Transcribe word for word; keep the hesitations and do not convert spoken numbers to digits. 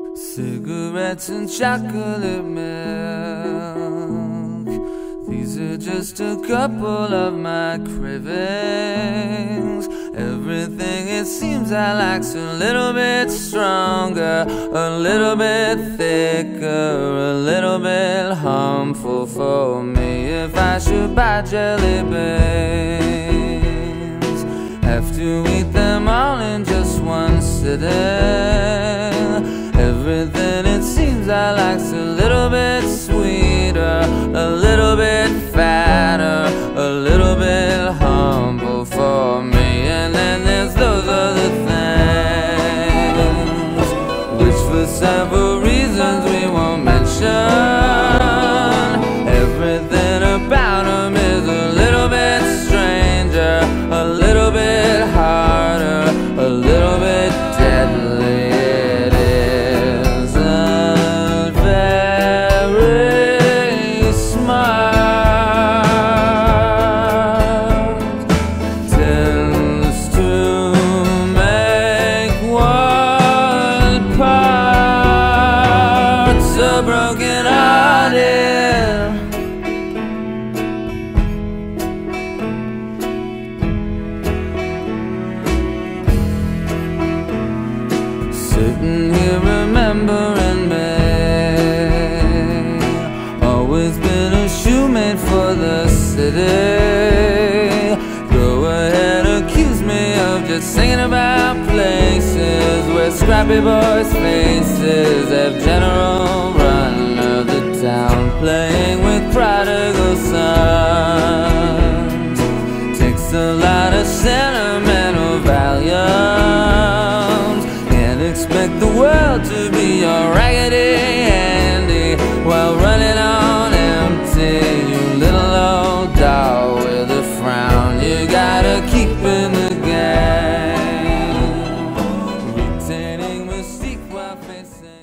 Cigarettes and chocolate milk, these are just a couple of my cravings. Everything it seems I like's a little bit stronger, a little bit thicker, a little bit harmful for me. If I should buy jelly beans, have to eat them all in just one sitting. Everything it seems I like's a little bit sweeter, a little bit fatter, a little bit humble for me. And then there's those other things, which for several reasons we won't mention. Everything about them is a little bit stranger, a little bit harder, a little bit deadly. Broken hearted, sitting here remembering me, always been a shoemate for the city. Go ahead, accuse me of just singing about places where scrappy boys' faces have general run of the town, playing with prodigal sons. Takes a lot of sentimental volumes. Can't expect the world to be your Raggedy Andy while running on empty. You little old doll with a frown, you gotta keep in the game, retaining mystique while facing